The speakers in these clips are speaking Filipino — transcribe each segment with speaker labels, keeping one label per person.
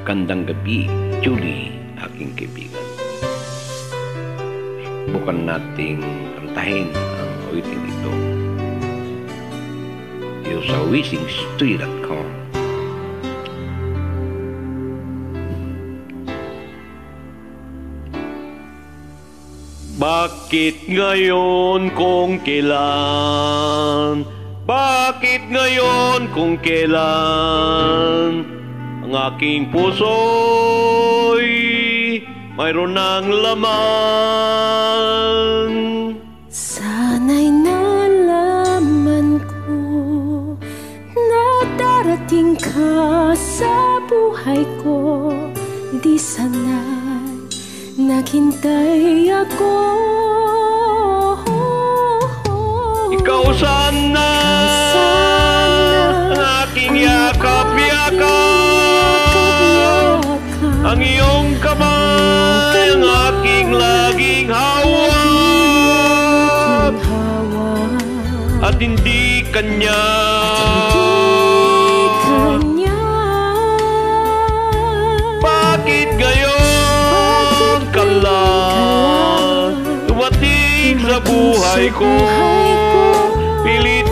Speaker 1: Magandang gabi, Julie, aking kaibigan. Bukan nating kantahin ang awiting ito. Iyo sa WeSing.com. Bakit ngayon kung kailan? Bakit ngayon kung kailan ang aking puso'y mayroon ng laman?
Speaker 2: Sana'y nalaman ko na darating ka sa buhay ko. Di sana'y naghintay ako.
Speaker 1: Ikaw sana ang aking yakap-yakap, ang iyong kamay ang aking laging hawak, at hindi kanya. Bakit ngayon ka lang dumating sa buhay ko? Pilit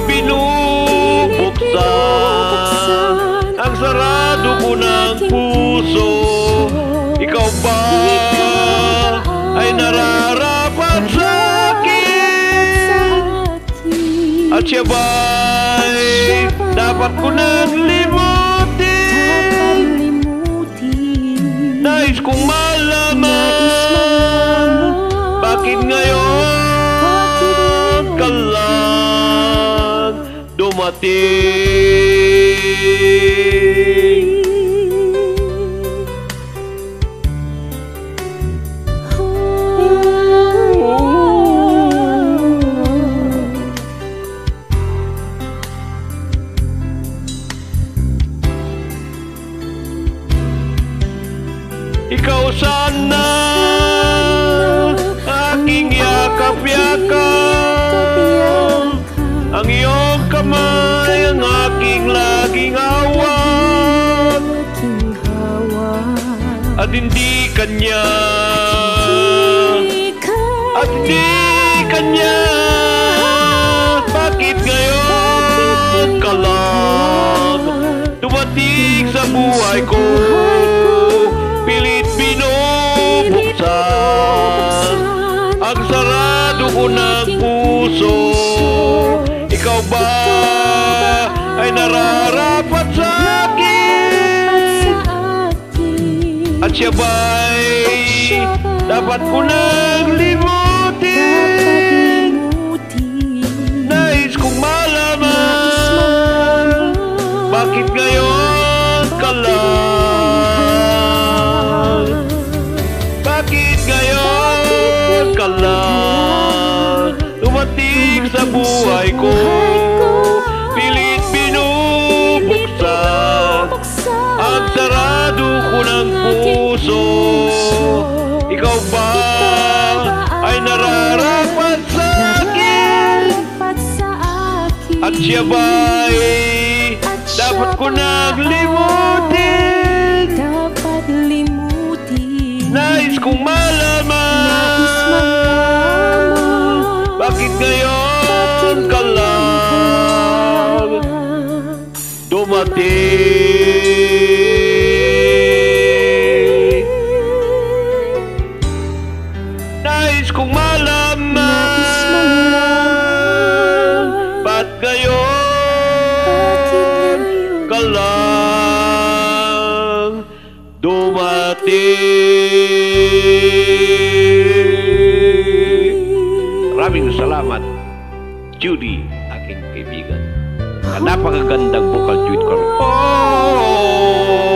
Speaker 1: binubuksan ang sarado ko ng puso. Ikaw ba ay nararapat sa akin? At siya ba'y dapat ko nang limutin? Nais kong malaman bakit ngayon ka lang dumating. Ikaw sana aking yakap-yakap, ang iyong kamay ang aking laging hawak, at hindi kanya, at hindi kanya. Bakit ngayon ka lang dumating sa buhay ko? Pilit binubuksan ang sarado ko ng puso. Ikaw ba ay nararapat sa akin? At siya ba'y dapat ko nang limutin? Nais kong malaman bakit ngayon ka lang? Bakit ngayon ka lang dumating sa buhay ko? Pilit binubuksan ang sarado ko ng puso. Ikaw ba ay nararapat sa akin? At siya ba'y dapat ko nang limutin? Nais kong malaman bakit ngayon ka lang dumating. Nais kong malaman bakit ngayon ka lang dumating. Maraming salamat, Judy, aking kaibigan. Napakagandang vocal duet ko. Oh!